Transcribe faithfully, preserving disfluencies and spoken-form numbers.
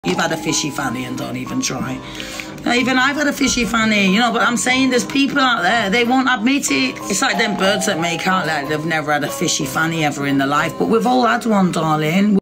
You've had a fishy fanny and don't even try. Even I've had a fishy fanny, you know, but I'm saying there's people out there, they won't admit it. It's like them birds that make out like they've never had a fishy fanny ever in their life, but we've all had one, darling.